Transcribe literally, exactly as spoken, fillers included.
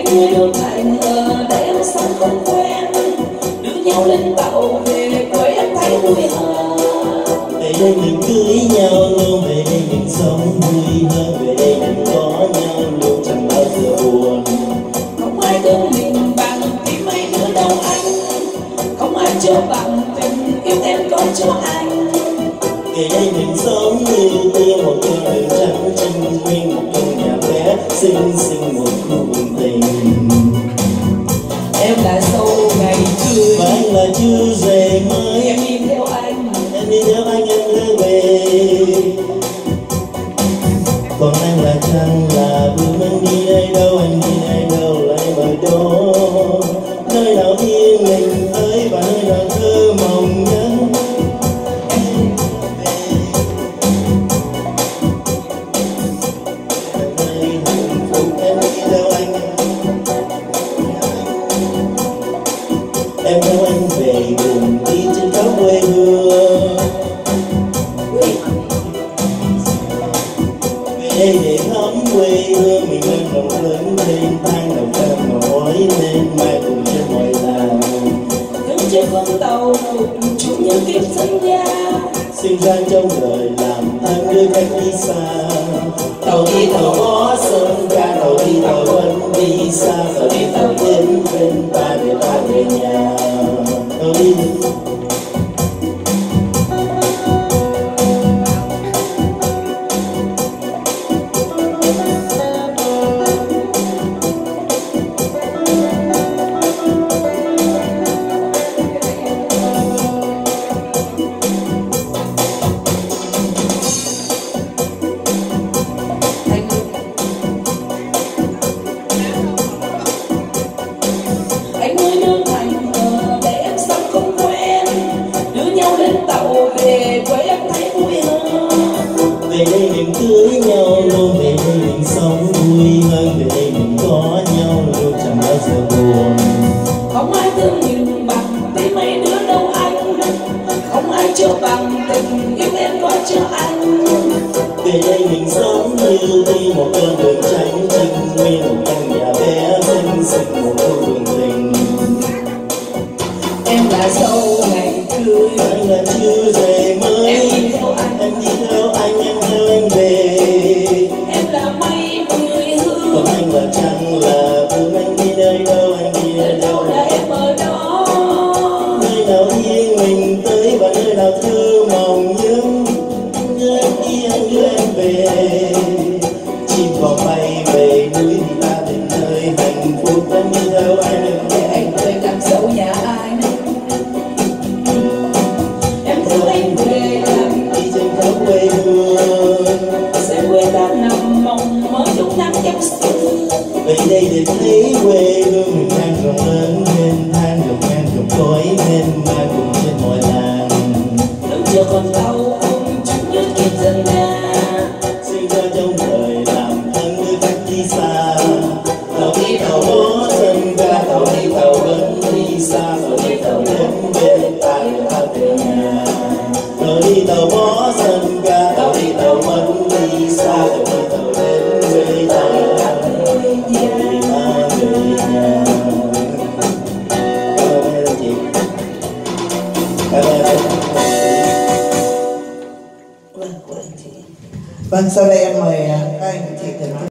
người được thành ở để em sống không quen, đưa nhau lên tàu về quê em thấy vui hơn. Về đây mình cưới nhau luôn, về đây mình sống vui hơn, về đây mình có nhau luôn chẳng bao giờ buồn. Không ai thương mình bằng tim mấy đứa đâu anh, không ai cho bằng tình yêu em có cho anh. Về đây mình sống như tiên, một con đường trắng trinh nguyên, một căn nhà bé xinh xinh, một khu vườn tình. Em là dâu ngày cưới Và anh là chú rể mới, em đi theo anh, em đi theo anh em đưa về. Còn anh là trăng là bướm, anh đi đây đâu, anh đi đây đâu lại mời đó. Nơi nào yên mình tới và nơi nào thơ mộng nhất. Em theo anh về cùng đi trên khắp quê hương, về đây để thăm quê hương mình lên đồng lớn lên thang đồng cam nổi lên mai cùng trên mọi làng. đứng trên con tàu cùng chung những kiếp sinh ra, Sinh ra trong đời làm thân đưa cách đi xa. Tàu đi tàu có sông ca, tàu đi tàu vẫn đi xa, tàu đi tàu đến bên ta để ta về nhà. Tàu đi anh ơi đưa thành ở để em sống không quen, đưa nhau lên tàu về quê em thấy vui hơn. về đây mình cưới nhau luôn, về đây mình sống vui hơn, về đây mình có nhau luôn chẳng bao giờ buồn. Không ai thương mình bằng tim mấy đứa đâu anh, không ai cho bằng tình yêu em có cho anh. Về đây mình sống như đi một con đường tránh trinh nguyên, một căn nhà bé xinh xinh, một khu vườn tình. Em là dâu ngày cưới Anh là chú rể mới, em đi theo anh, em đi theo anh em theo anh về. em là mây mười hương Còn anh là trăng là bướm, anh đi nơi đâu, anh đi nơi đâu là em ở đó. nơi nào yên mình tới và nơi nào thơ mộng nhưng đưa em đi anh đưa em về. Chim cò bay về núi thì ta đến nơi hạnh phúc, anh đi theo anh Để anh về làm dâu nhà anh, em theo anh về làm đi trên khắp quê hương. sẽ quê ta nằm mong mơ trong nắng trong xuân. Về đây để thấy quê hương mình than rộng lớn lên than rộng ngang rộng cõi bên ma cùng trên mọi làng. Đứng trước con tàu cùng chung những kiếp dân ra, Sinh ra trong đời làm thân đưa cách đi xa. Tàu đi tàu có sân ga, tàu đi tàu vẫn đi xa, tàu đi tàu đến bên ta để ta về nhà. Tàu đi tàu có sân ga, tàu đi tàu vẫn đi xa, tàu đi tàu đến quê ta để ta về nhà. Cảm ơn các chị. Cảm ơn các chị. Vâng, sau đây em mời các anh chị